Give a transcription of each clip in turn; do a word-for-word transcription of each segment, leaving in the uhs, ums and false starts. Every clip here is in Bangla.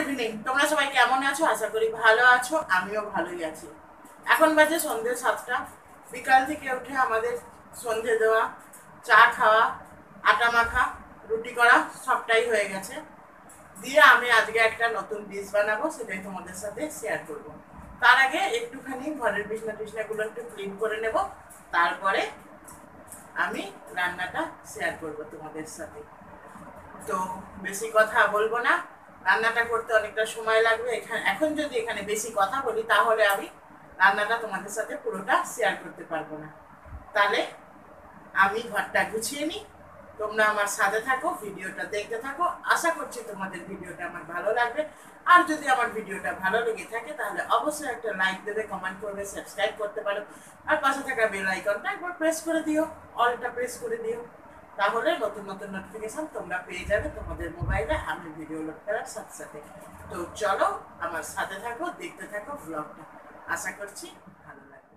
ইভিনিং, তোমরা সবাই কেমন আছো? আশা করি ভালো আছো, আমিও ভালোই আছি। এখন বাজে সন্ধ্যে সাতটা। বিকাল থেকে উঠে আমাদের সন্ধ্যে দেওয়া, চা খাওয়া, আটা মাখা, রুটি করা সবটাই হয়ে গেছে। দিয়ে আমি আজকে একটা নতুন ডিশ বানাবো, সেটাই তোমাদের সাথে শেয়ার করব। তার আগে একটুখানি ঘরের বিছনা টিছনাগুলো একটু ক্লিন করে নেব, তারপরে আমি রান্নাটা শেয়ার করব তোমাদের সাথে। তো বেশি কথা বলবো না, রান্নাটা করতে অনেকটা সময় লাগবে। এখানে এখন যদি এখানে বেশি কথা বলি তাহলে আমি রান্নাটা তোমাদের সাথে পুরোটা শেয়ার করতে পারবো না। তাহলে আমি ঘরটা গুছিয়ে নিই, তোমরা আমার সাথে থাকো, ভিডিওটা দেখতে থাকো। আশা করছি তোমাদের ভিডিওটা আমার ভালো লাগবে। আর যদি আমার ভিডিওটা ভালো লেগে থাকে তাহলে অবশ্যই একটা লাইক দেবে, কমেন্ট করবে, সাবস্ক্রাইব করতে পারো। আর পাশে থাকা বেল আইকনটা একবার প্রেস করে দিও, অলটা প্রেস করে দিও, তাহলে নতুন নতুন নোটিফিকেশন তোমরা পেয়ে যাবে তোমাদের মোবাইলে আমি ভিডিও লোড করার সাথে সাথে। তো চলো আমার সাথে থাকো, দেখতে থাকো ব্লগটা। আশা করছি ভালো লাগবে।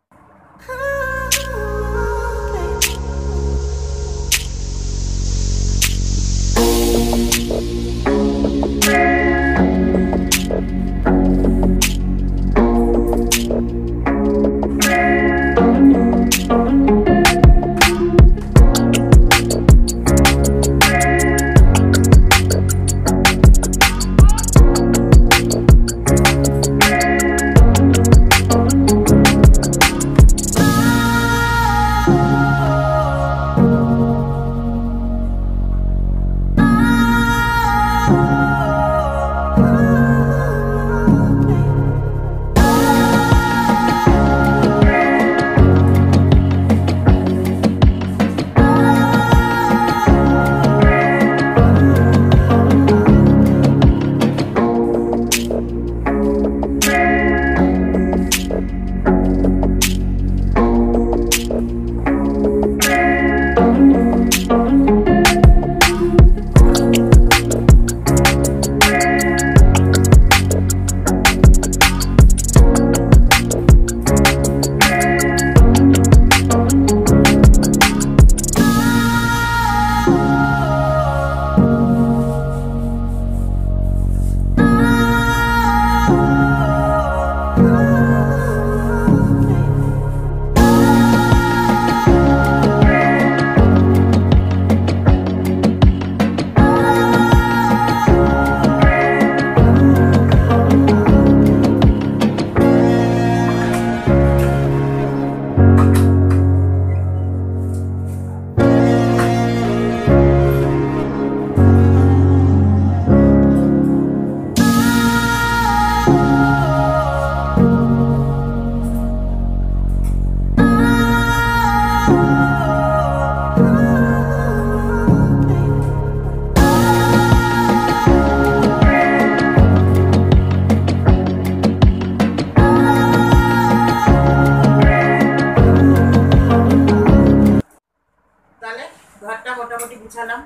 ঘরটা মোটামুটি গুছালাম,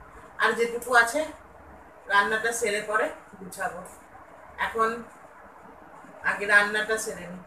আর যেটুকু আছে রান্নাটা সেরে পরে গুছাবো। এখন আগে রান্নাটা সেরে নিই।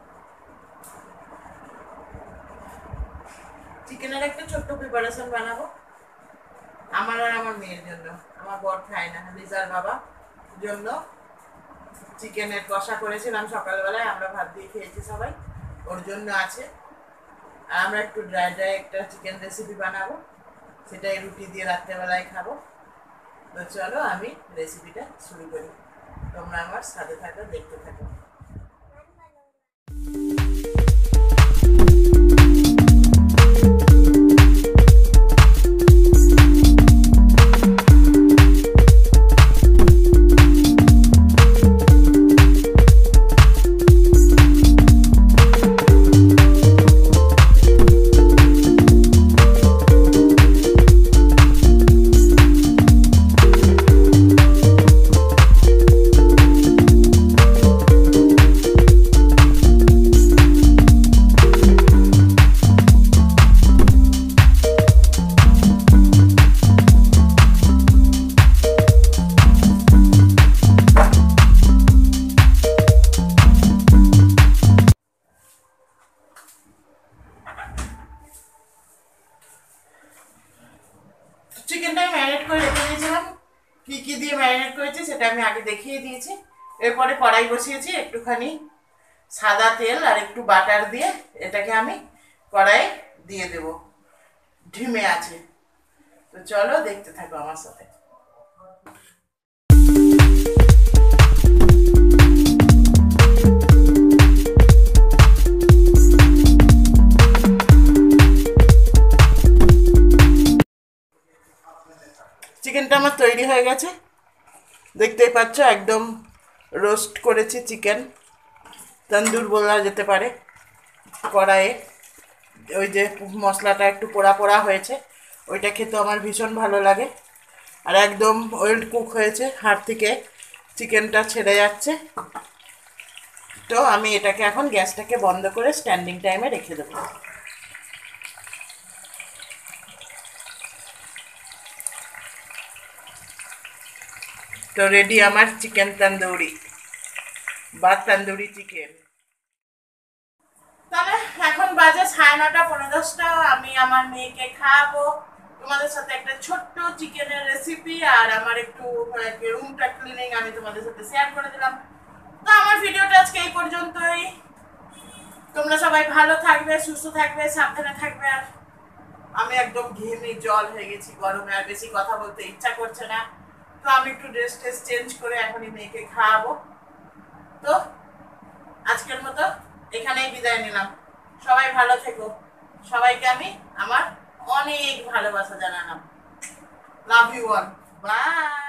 চিকেনের একটা ছোট্ট প্রিপারেশন বানাবো আমার আর আমার মেয়ের জন্য। আমার বর খায় না, লিজার বাবা জন্য চিকেনের কষা করেছিলাম সকালবেলায়, আমরা ভাত দিয়ে খেয়েছি সবাই, ওর জন্য আছে। আর আমরা একটু ড্রাই ড্রাই একটা চিকেন রেসিপি বানাবো, সেটাই রুটি দিয়ে রাত্রেবেলায় খাবো। তো চলো আমি রেসিপিটা শুরু করি, তোমরা আমার সাথে থাকো, দেখতে থাকো। কি কি দিয়ে ম্যারিনেট করেছি সেটা আমি আগে দেখিয়ে দিয়েছি। এরপরে কড়াই বসিয়েছি, একটুখানি সাদা তেল আর একটু বাটার দিয়ে এটাকে আমি কড়াইয়ে দিয়ে দেব, ঢিমে আছে। তো চলো দেখতে থাকো আমার সাথে। চিকেনটা আমার তৈরি হয়ে গেছে, দেখতেই পাচ্ছ একদম রোস্ট করেছি চিকেন, তন্দুর বলা যেতে পারে। কড়াইয়ে ওই যে মশলাটা একটু পোড়া পোড়া হয়েছে, ওইটা খেতে আমার ভীষণ ভালো লাগে। আর একদম ওয়েল কুক হয়েছে, হাড় থেকে চিকেনটা ছেড়ে যাচ্ছে। তো আমি এটাকে এখন গ্যাসটাকে বন্ধ করে স্ট্যান্ডিং টাইমে রেখে দেবো। তো রেডি আমার চিকেন তন্দুরি বা তন্দুরি চিকেন। তাহলে এখন বাজে সাড়ে নটা পনেরো দশটা, আমি আমার মেয়েকে খাওয়াবো। তোমাদের সাথে একটা ছোট্ট চিকেনের রেসিপি আর আমার একটু রুমটা ক্লিনিং আমি তোমাদের সাথে শেয়ার করে দিলাম। তো আমার ভিডিওটা আজকে এই পর্যন্তই। তোমরা সবাই ভালো থাকবে, সুস্থ থাকবে, সাবধানে থাকবে। আর আমি একদম ঘেমে জল হয়ে গেছি, গরমে আর বেশি কথা বলতে ইচ্ছা করছে না। তো আমি একটু ড্রেস ট্রেস চেঞ্জ করে এখনই মেয়েকে খাওয়াবো। তো আজকের মতো এখানেই বিদায় নিলাম। সবাই ভালো থেকো, সবাইকে আমি আমার অনেক ভালোবাসা জানালাম। Love you all, by.